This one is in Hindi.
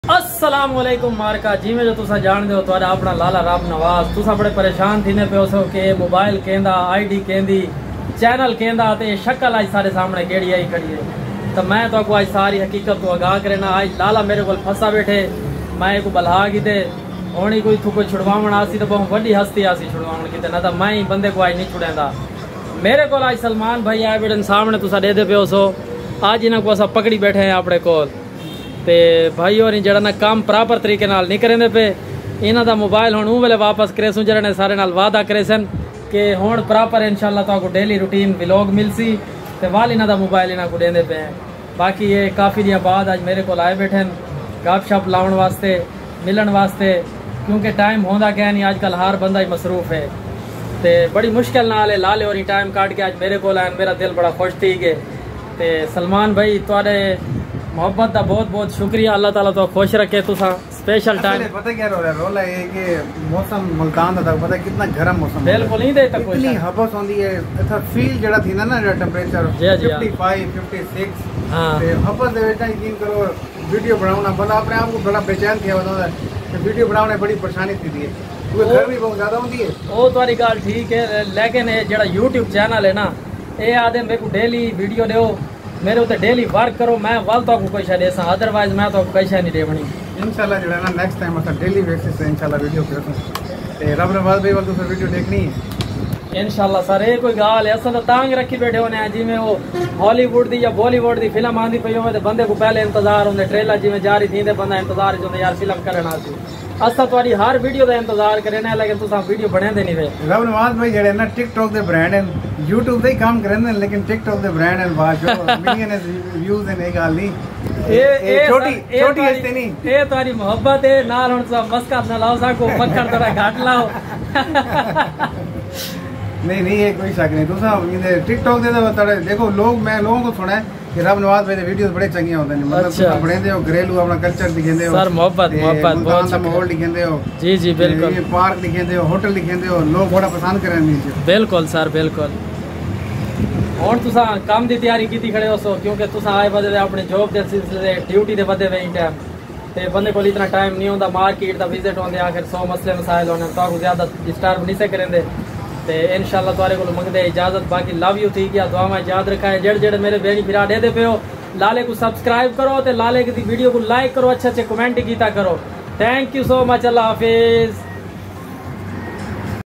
अस्सलाम वालेकुम मारका जिमें जो तुसा जानते हो तुहाडा अपना लाला राम नवाज। तुसा बड़े परेशान थीने पे हो कि मोबाइल केंदा आईडी केंदी चैनल केंदा ते शक्ल आज सारे सामने केड़ी आई खड़ी है। तो मैं तो आज सारी हकीकत तो आगाह करना। आज लाला मेरे को फंसा बैठे, मैं को बलहा कीते होनी कोई थू कोई छुड़वावण आसी तो बहुत वड्डी हस्ती आसी छुड़वावण कीते ना तो मैं ही बंदे को आज नहीं छुड़ेंदा। मेरे को आज सलमान भाई आए बैठे सामने तुसा देते पे हो। आज इन्हों को असा पकड़ी बैठे हैं अपने कोल ते भाई और जरा ना काम प्रॉपर तरीके नाल नहीं करेंदे पे। इन्हों का मोबाइल हुण वेले वापस करे सूं जरा ने सारे नाल वादा करे सन कि हुण प्रॉपर इंशाल्लाह तो डेली रूटीन व्लॉग मिलसी ते वाल इन्हों का मोबाइल इन्हों को देंदे पे हैं। बाकी ये काफ़ी दिन बाद आज मेरे को आए बैठे गप शप लाउण वास्ते मिलन वास्ते, क्योंकि टाइम होंदा क्या नहीं आजकल हर बंदा ही मसरूफ है ते बड़ी मुश्किल नाल लाले और टाइम काट के आज मेरे को आए। मेरा दिल बड़ा खुश थी गए ते सलमान भाई तुहाडे मोहब्बत का बहुत बहुत शुक्रिया। अल्लाह ताला तो खुश रखे। तुसा स्पेशल टाइम पता क्या रोल है कि मौसम मुल्तान का पता कितना गर्म मौसम बिल्कुल नहीं दे तक इतनी हबस होंदी है। अच्छा फील जड़ा थी ना जो टेंपरेचर 55 56 हां ते हबस दे विच यकीन करो वीडियो बनाना बंदा अपने आप को बड़ा बेचैन किया होता है कि वीडियो बनाने बड़ी परेशानी थी है क्योंकि गर्मी बहुत ज्यादा होती है। वो तुम्हारी गल ठीक है, लेकिन ये जड़ा YouTube चैनल है ना ये आदे मेरे को डेली वीडियो दो मेरे उते डेली वर्क करो मैं वाल तो कोई शायद ऐसा अदरवाइज मैं तो कोई शायद नहीं देवनी। इंशाल्लाह जो है ना नेक्स्ट टाइम असा डेली बेसिस पे इंशाल्लाह वीडियो करो ते रब नवाज भाई वाल तो वीडियो देखनी है इंशाल्लाह सर। ये कोई गाल है असा तो तांग रखी बैठे होने जिवें वो हॉलीवुड दी या बॉलीवुड दी फिल्म आंदी पई होवे ते बंदे को पहले इंतजार होंदे ट्रेलर जिवें जारी थींदे बंदा इंतजार च होंदा यार फिल्म करना सी। असा तुम्हारी हर वीडियो का इंतजार करें लेकिन तुम वीडियो बनाते नहीं रहे। रब नवाज भाई जड़े ना टिकटॉक दे ब्रांड हैं यूट्यूब दे काम करेंदे लेकिन टिकटॉक दे ब्रांड हैं बात जो मिलियन व्यूज हैं एक गाल नहीं ये छोटी छोटी हस्ती नहीं ये तुम्हारी मोहब्बत है नाल हुन सब मस्का ना लाओ सा को पकड़ थोड़ा घाट लाओ नहीं ये कोई शक नहीं। दूसरा टिकटॉक दे देखो मैं लोगों को सुना है कि रब नवाज भाई वीडियोस बड़े चंगे होते हैं मतलब बड़े हो घरेलू अपना कल्चर दिखाते हो सर मोहब्बत बहुत माहौल दिखाते हो जी बिल्कुल पार्क दिखाते हो होटल दिखाते हो लोग बड़ा पसंद करेंगे बिल्कुल सर बिल्कुल। और तुसा काम की तैयारी की खड़े हो सो क्योंकि तुसा आए बदे अपने जॉब के सिलसिले ड्यूटी के बदे वे टाइम ते बंदे को इतना टाइम नहीं होता मार्केट का विजिट होंगे आखिर 100 मसले मसाइल होने तो ज्यादा डिस्टर्ब नहीं से करेंगे ते इंशाल्लाह तुआरे को मंगदे इजाजत। बाकी लव यू थी क्या दुआ में याद रखा है जेड़ जेड़ मेरे बेनी फिरा दे पे हो लाले को सब्सक्राइब करो ते लाले की वीडियो को लाइक करो अच्छे अच्छे कमेंट कीता करो। Thank you so much. अल्लाह हाफिज।